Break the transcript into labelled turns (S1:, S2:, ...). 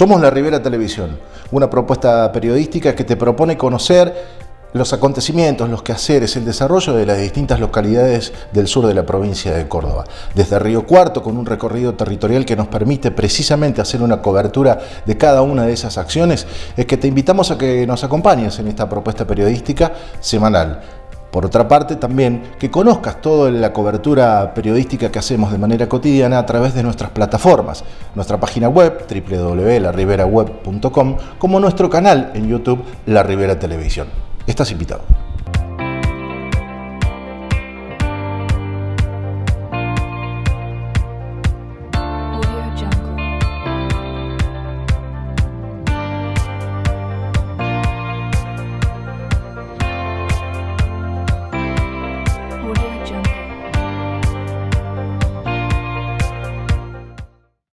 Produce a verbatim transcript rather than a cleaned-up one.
S1: Somos La Ribera Televisión, una propuesta periodística que te propone conocer los acontecimientos, los quehaceres, el desarrollo de las distintas localidades del sur de la provincia de Córdoba. Desde Río Cuarto, con un recorrido territorial que nos permite precisamente hacer una cobertura de cada una de esas acciones, es que te invitamos a que nos acompañes en esta propuesta periodística semanal. Por otra parte, también que conozcas toda la cobertura periodística que hacemos de manera cotidiana a través de nuestras plataformas, nuestra página web doble u doble u doble u punto la ribera web punto com, como nuestro canal en YouTube La Ribera Televisión. Estás invitado.